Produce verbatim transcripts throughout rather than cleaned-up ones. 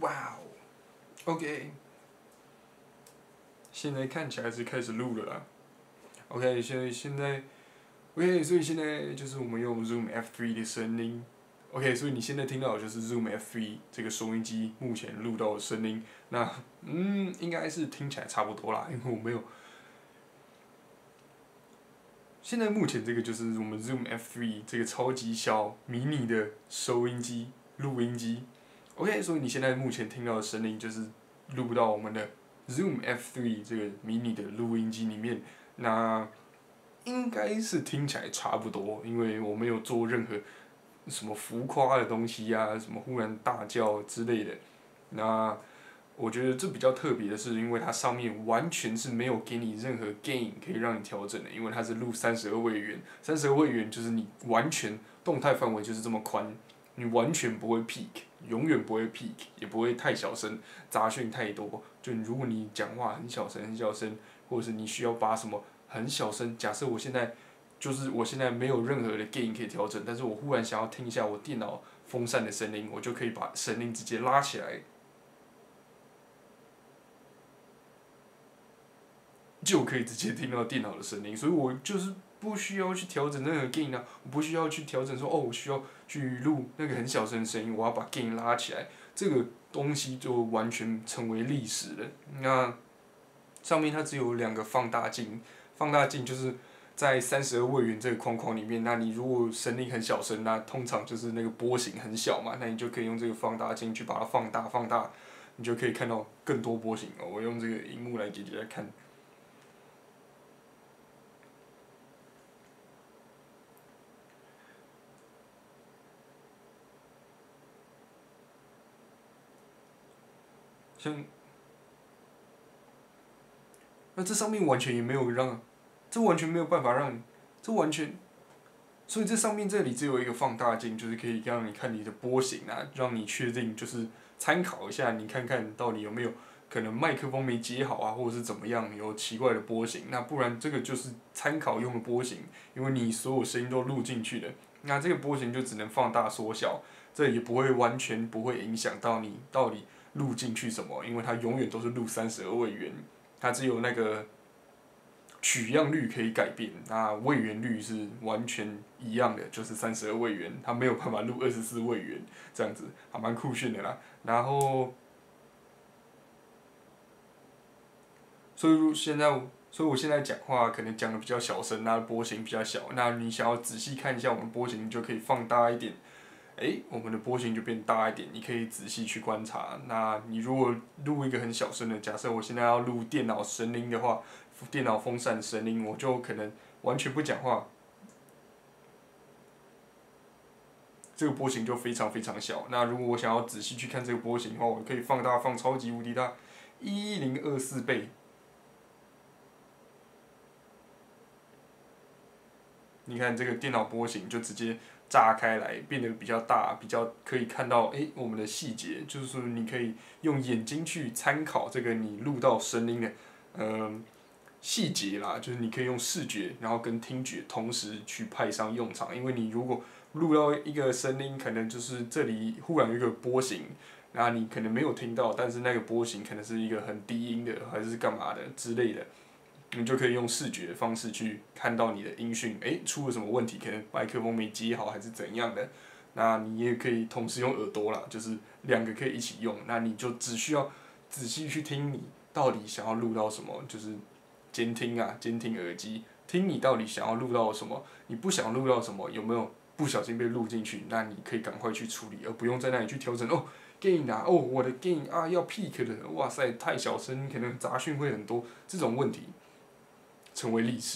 哇哦，OK，现在看起来是开始录了啦。OK，所以现在，OK，所以现在就是我们用 Zoom F 三 的声音。OK，所以你现在听到的就是 Zoom F 三 这个收音机目前录到的声音。那嗯，应该是听起来差不多啦，因为我没有。现在目前这个就是我们 Zoom F 三 这个超级小迷你的收音机、录音机。OK，所以你现在目前听到的声音就是录到我们的 Zoom F 三 这个迷你的录音机里面。那应该是听起来差不多，因为我没有做任何什么浮夸的东西呀、啊，什么忽然大叫之类的。那我觉得这比较特别的是，因为它上面完全是没有给你任何 gain 可以让你调整的，因为它是录三十二位元，三十二位元就是你完全动态范围就是这么宽，你完全不会 peak， 永远不会 peak， 也不会太小声，杂讯太多。就如果你讲话很小声很小声，或者是你需要把什么很小声，假设我现在就是我现在没有任何的 gain 可以调整，但是我忽然想要听一下我电脑风扇的声音，我就可以把声音直接拉起来。就可以直接听到电脑的声音，所以我就是不需要去调整任何 gain 啊，我不需要去调整说哦，我需要去录那个很小声的声音，我要把 gain 拉起来，这个东西就完全成为历史了。那上面它只有两个放大镜，放大镜就是在三十二位元这个框框里面，那你如果声音很小声，那通常就是那个波形很小嘛，那你就可以用这个放大镜去把它放大放大，你就可以看到更多波形哦。我用这个荧幕来给大家看。像那这上面完全也没有让，这完全没有办法让你，这完全，所以这上面这里只有一个放大镜，就是可以让你看你的波形啊，让你确定就是参考一下，你看看到底有没有可能麦克风没接好啊，或者是怎么样有奇怪的波形，那不然这个就是参考用的波形，因为你所有声音都录进去的，那这个波形就只能放大缩小，这也不会完全不会影响到你到底录进去什么，因为它永远都是录三十二位元。它只有那个取样率可以改变，那位元率是完全一样的，就是三十二位元，它没有办法录二十四位元，这样子还蛮酷炫的啦。然后，所以现在，所以我现在讲话可能讲的比较小声，那波形比较小，那你想要仔细看一下我们波形，你就可以放大一点。哎，我们的波形就变大一点，你可以仔细去观察。那你如果录一个很小声的，假设我现在要录电脑声音的话，电脑风扇声音，我就可能完全不讲话，这个波形就非常非常小。那如果我想要仔细去看这个波形的话，我可以放大放超级无敌大，一零二四倍。你看这个电脑波形就直接炸开来，变得比较大，比较可以看到诶我们的细节，就是说你可以用眼睛去参考这个你录到声音的，嗯、细节啦，就是你可以用视觉，然后跟听觉同时去派上用场。因为你如果录到一个声音，可能就是这里忽然有一个波形，然后你可能没有听到，但是那个波形可能是一个很低音的，还是干嘛的之类的。你就可以用视觉的方式去看到你的音讯，诶，出了什么问题？可能麦克风没接好，还是怎样的？那你也可以同时用耳朵啦，就是两个可以一起用。那你就只需要仔细去听你到底想要录到什么，就是监听啊，监听耳机，听你到底想要录到什么，你不想录到什么，有没有不小心被录进去？那你可以赶快去处理，而不用在那里去调整哦。gain 啊，哦，我的 gain 啊要 peak 的，哇塞，太小声，可能杂讯会很多，这种问题。成为历史。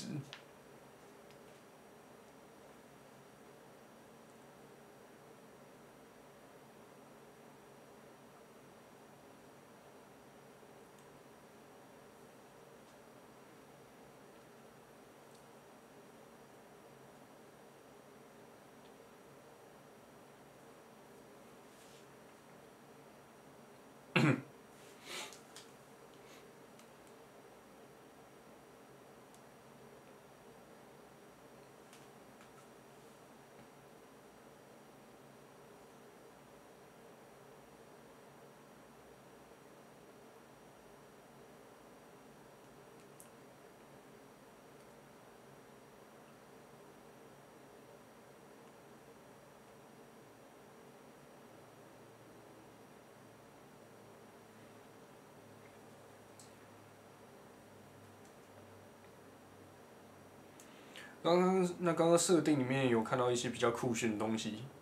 刚刚那刚刚设定里面有看到一些比较酷炫的东西，